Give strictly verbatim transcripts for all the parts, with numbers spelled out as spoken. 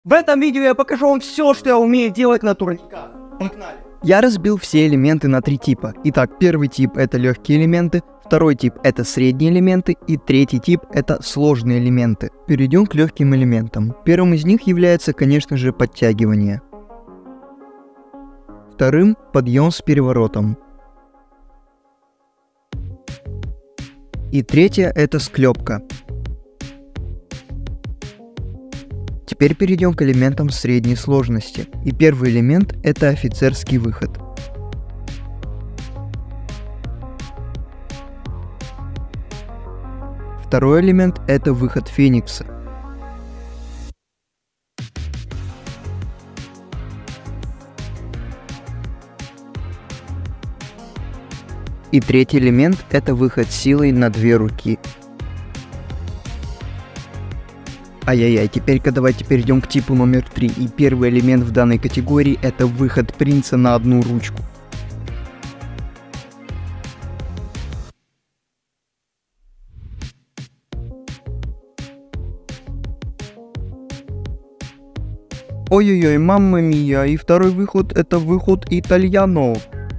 В этом видео я покажу вам все, что я умею делать на турниках. Погнали! Я разбил все элементы на три типа. Итак, первый тип это легкие элементы, второй тип это средние элементы и третий тип это сложные элементы. Перейдем к легким элементам. Первым из них является, конечно же, подтягивание. Вторым — подъем с переворотом. И третье — это склепка. Теперь перейдем к элементам средней сложности. И первый элемент — это офицерский выход. Второй элемент — это выход феникса. И третий элемент — это выход силой на две руки. Ай-яй-яй, теперь-ка давайте перейдем к типу номер три. И первый элемент в данной категории — это выход принца на одну ручку. Ой-ой-ой, мамма мия, и второй выход — это выход итальяно.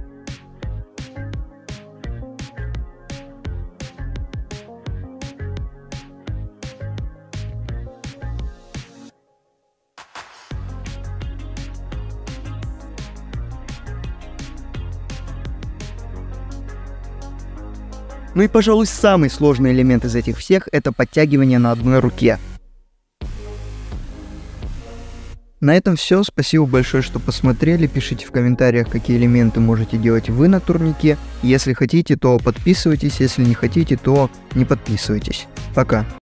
Ну и, пожалуй, самый сложный элемент из этих всех — это подтягивание на одной руке. На этом все. Спасибо большое, что посмотрели. Пишите в комментариях, какие элементы можете делать вы на турнике. Если хотите, то подписывайтесь. Если не хотите, то не подписывайтесь. Пока.